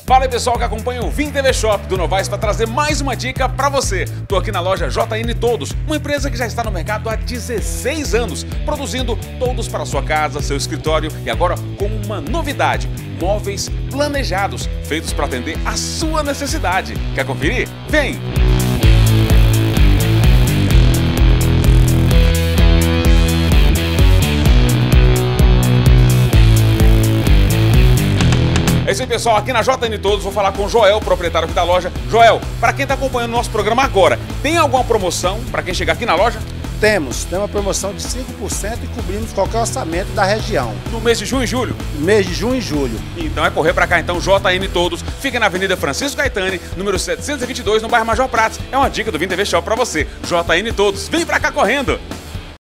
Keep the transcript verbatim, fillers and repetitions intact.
Fala aí, pessoal que acompanha o Vim T V Shop do Novaes para trazer mais uma dica para você. Tô aqui na loja J N Todos, uma empresa que já está no mercado há dezesseis anos, produzindo todos para sua casa, seu escritório e agora com uma novidade: móveis planejados, feitos para atender a sua necessidade. Quer conferir? Vem! É isso aí, pessoal, aqui na J N Todos vou falar com o Joel, proprietário aqui da loja. Joel, para quem está acompanhando o nosso programa agora, tem alguma promoção para quem chegar aqui na loja? Temos, tem uma promoção de cinco por cento e cobrimos qualquer orçamento da região. No mês de junho e julho? No mês de junho e julho. Então é correr para cá, então, J N Todos, fica na Avenida Francisco Caetani, número setecentos e vinte e dois, no bairro Major Prates. É uma dica do Vim T V Shop para você. J N Todos, vem para cá correndo!